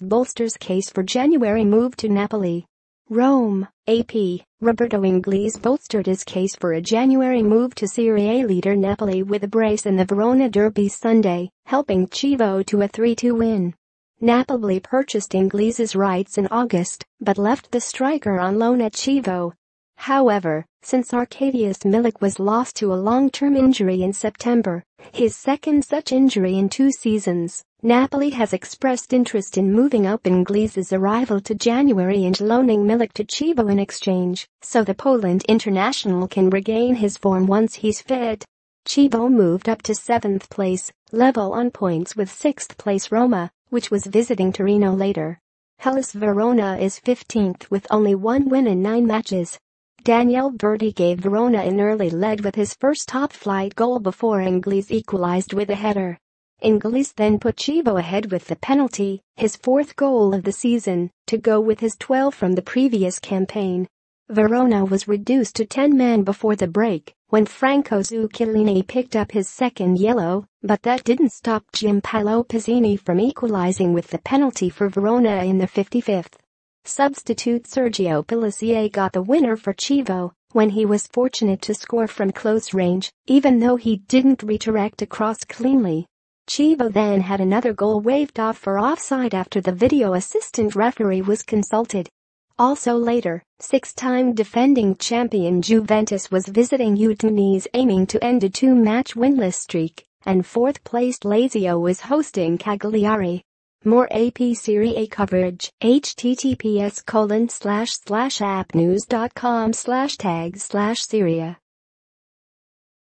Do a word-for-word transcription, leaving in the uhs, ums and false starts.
bolsters case for January move to Napoli. Rome, A P, Roberto Inglese bolstered his case for a January move to Serie A leader Napoli with a brace in the Verona derby Sunday, helping Chievo to a three two win. Napoli purchased Inglese's rights in August, but left the striker on loan at Chievo. However, since Arkadiusz Milik was lost to a long-term injury in September, his second such injury in two seasons, Napoli has expressed interest in moving up Inglese's arrival to January and loaning Milik to Chievo in exchange, so the Poland international can regain his form once he's fit. Chievo moved up to seventh place, level on points with sixth place Roma, which was visiting Torino later. Hellas Verona is fifteenth with only one win in nine matches. Daniele Berti gave Verona an early lead with his first top-flight goal before Inglese equalized with a header. Inglese then put Chievo ahead with the penalty, his fourth goal of the season, to go with his twelve from the previous campaign. Verona was reduced to ten men before the break, when Franco Zucchellini picked up his second yellow, but that didn't stop Giampaolo Pizzini from equalizing with the penalty for Verona in the fifty-fifth. Substitute Sergio Pellissier got the winner for Chievo, when he was fortunate to score from close range, even though he didn't redirect a cross cleanly. Chievo then had another goal waved off for offside after the video assistant referee was consulted. Also later, six-time defending champion Juventus was visiting Udinese aiming to end a two-match winless streak, and fourth-placed Lazio was hosting Cagliari. More A P Serie A coverage, https colon slash slash appnews.com slash tag slash Serie A.